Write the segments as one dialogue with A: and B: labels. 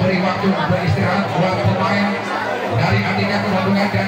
A: memberi waktu beristirahat buat pemain dari Andika Kebandungan dan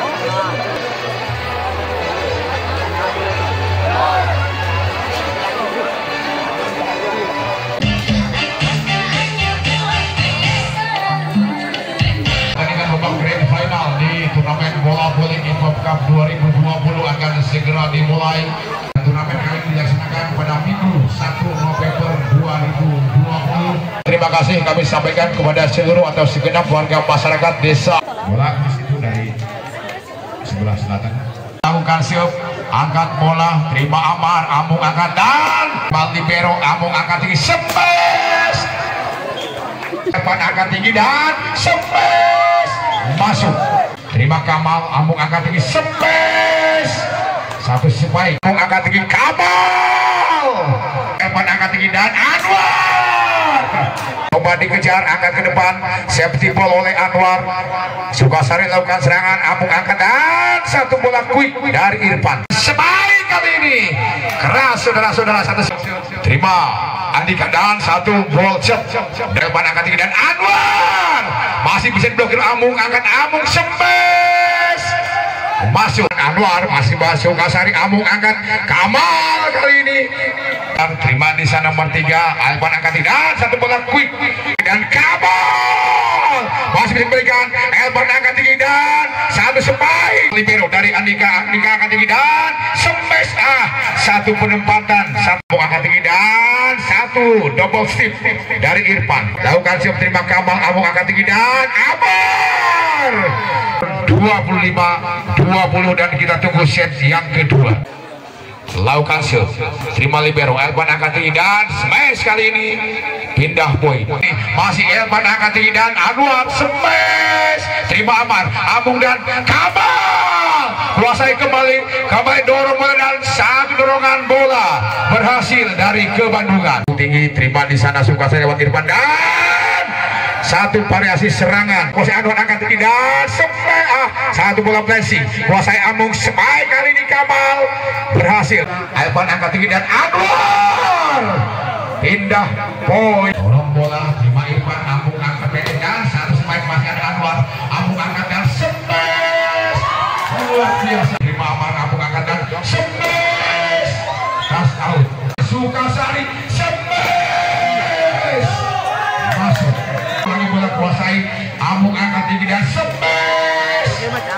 A: pertandingan babak grand final di turnamen bola voli Info Cup 2020 akan segera dimulai. Turnamen kali ini dilaksanakan pada Minggu 1 November 2020. Terima kasih kami sampaikan kepada seluruh atau segenap warga masyarakat desa. Bola di situ dari sebelah selatan. Lakukan siap, angkat bola, terima Amar, Amung angkat dan Libero, Amung angkat tinggi, sempes. Depan angkat tinggi dan sempes. Masuk. Terima Kamal, Amung angkat tinggi, sempes. Satu spike, Amung angkat tinggi, Kamal. Depan angkat tinggi dan Anwar. Coba dikejar, angkat ke depan, safety ball oleh Anwar. Sukasari lakukan serangan, Amung angkat dan satu bola quick dari Irfan. Sebaik kali ini keras saudara-saudara, satu terima Andika dan satu ball shot depan angkat tinggi dan Anwar masih bisa diblokir Amung, angkat Amung sempes masuk Anwar masih masuk Sukasari, Amung angkat Kamal kali ini dan terima di sana nomor 3 Alvan angkat tinggi dan satu bola quick dan Kamal masih bisa diberikan Alvan angkat tinggi dan satu spike libero dari Andika angkat tinggi dan sempes satu penempatan satu angkat tinggi dan satu double step dari Irfan. Lakukan siap terima Kamal, Amung angkat tinggi dan Amar 25-20 dan kita tunggu set yang kedua. Lakukan siap terima libero Elvan angkat tinggi dan smash kali ini pindah poin. Masih Elvan angkat tinggi dan Anwar smash terima Amar, Amung dan Kamal kuasai kembali dorong bola dan satu dorongan bola berhasil dari Kebandungan. Tinggi terima di sana Sukasari lewat Irfan dan satu variasi serangan kuasai Anwar angkat tinggi dan satu bola flashing kuasai Amung spike kali ini Kamal berhasil. Alvan angkat tinggi dan Anwar pindah poin. Dorong bola terima Irfan, Amung angkat tinggi dan satu spike masih ada Anwar, Amung angkat dan smash luar biasa. Terima Amar, Amung angkat dan smash tas out. Sukasari smash masuk. Lagi bola kuasai Amung angkat tinggi dan smash.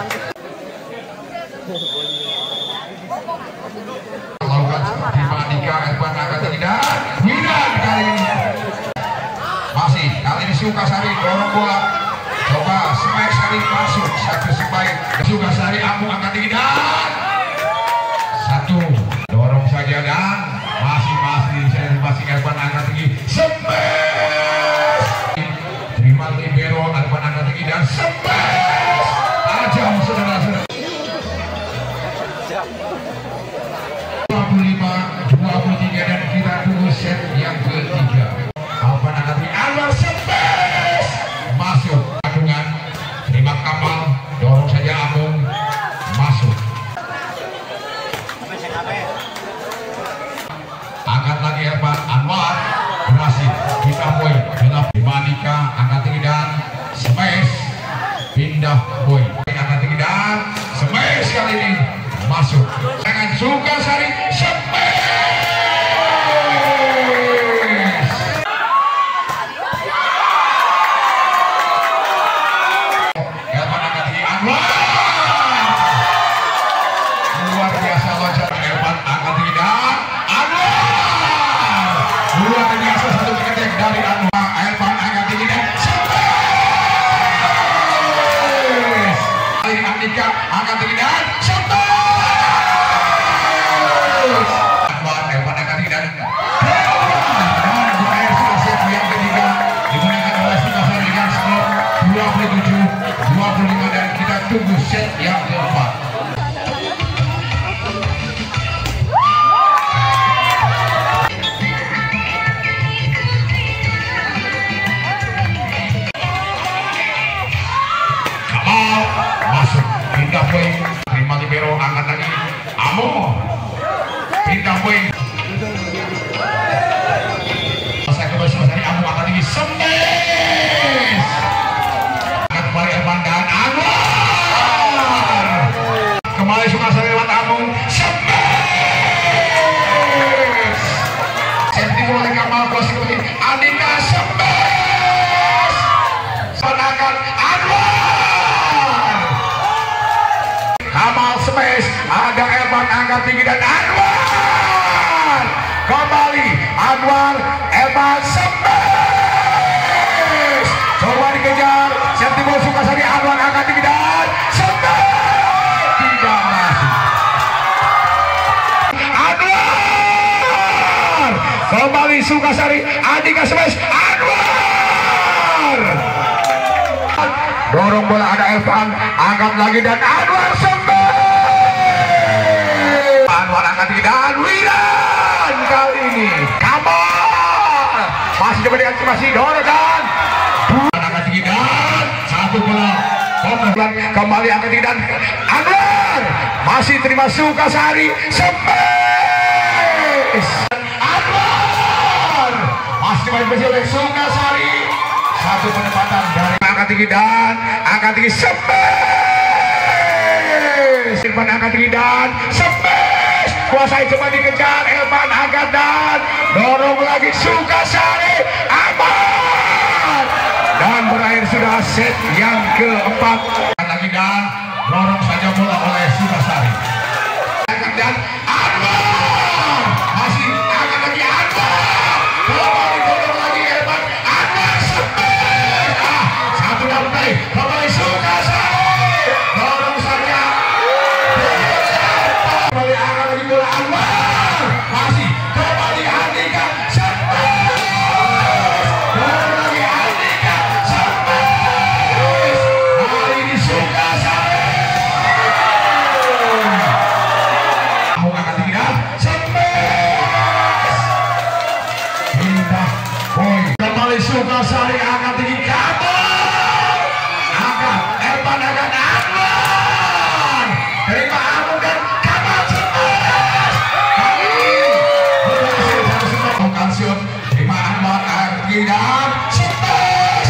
A: Lakukan seperti Andika, Irfan angkat tinggi dan Widan kali ini. Masih kali ini Sukasari dorong bola. Coba smash kali masuk satu spike. Sukasari, Amung angkat tinggi dan satu dorong saja dan masih Irfan angkat tinggi smash. Terima libero Irfan angkat tinggi dan smash. Tajam saudara-saudara. 25-23 dan kita tunggu set yang ketiga. Alvan angkat tinggi, Anwar smash masuk. Kandungan terima Kamal, dorong saja Amung masuk. Angkat lagi Irfan, Anwar berhasil pindah poin. Terima Andika angkat tinggi dan smash pindah poin. Angkat tinggi dan smash kali ini masuk. Jangan Sukasari smash. Elvan angkat tinggi Anwar. Luar biasa loncat Elvan angkat tinggi dan Anwar. Luar biasa satu ketek dari Anwar. Elvan angkat tinggi dan smash. Andika angkat tinggi dan smash. Anwar, Elvan angkat tinggi dan bukan sudah siap yang ketiga digunakan oleh Sukasari dengan skor 27-25 dan kita tunggu set yang keempat. Kamal masuk pindah poin, terima libero angkat lagi Amung pindah poin. Saya kembali Sukasari, Amung angkat tinggi smash smash, ada Elman angkat tinggi dan Anwar kembali, Anwar Elman smash, coba dikejar Septimo Sukasari, Anwar angkat tinggi dan smash, tidak masuk. Anwar kembali Sukasari, Andika smash, Anwar dorong bola, ada Elvan angkat lagi dan Anwar smash, Anwar angkat tinggi dan Wiran kali ini Kamal masih coba diantisipasi, dorong dan angkat tinggi dan satu bola kembali angkat tinggi dan Anwar masih terima Sukasari smash, Anwar masih diantisipasi oleh Sukasari, satu penempatan dari angkat tinggi dan angkat tinggi smash, Irfan angkat tinggi dan smash, kuasai coba dikejar Elvan angkat dan dorong lagi Sukasari, aman dan berakhir sudah set yang keempat. Lagi dan dorong saja bola oleh Sukasari, angkat dan Anwar masih angkat lagi Anwar kembali dorong lagi Elvan Anwar smash, satu damai kembali Sukasari dorong saja kembali angkat lagi bola Anwar masih kembali Andika smash, dorong lagi Andika smash, kali ini Sukasari mau angkat tinggi dan smash, pindah poin kembali Sukasari angkat tinggi Kamal angkat Elvan angkat Anwar terima Amun dan Kamal smash, kali ini berhasil satu semua bukan shoot, terima Anwar angkat tinggi dan smash,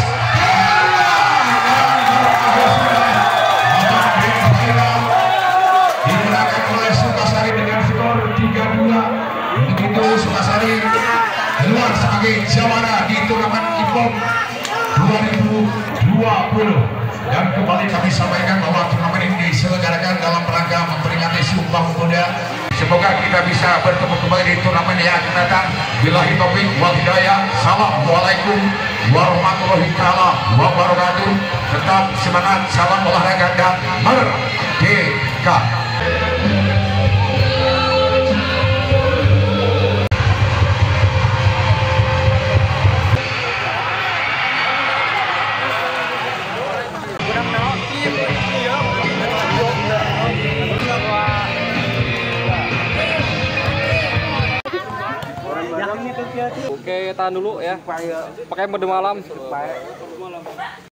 A: digunakan oleh Sukasari dengan skor 3-2. Begitu Sukasari keluar sebagai juara di turnamen IPOM 2020. Dan kembali kami sampaikan bahwa turnamen ini diselenggarakan dalam rangka memperingati Sumpah Pemuda. Semoga kita bisa bertemu kembali di turnamen yang akan datang. Billahi taufiq wal hidayah. Assalamualaikum warahmatullahi wabarakatuh. Tetap semangat, salam olahraga dan merdeka.
B: Oke, tahan dulu ya. Pakai mode malam.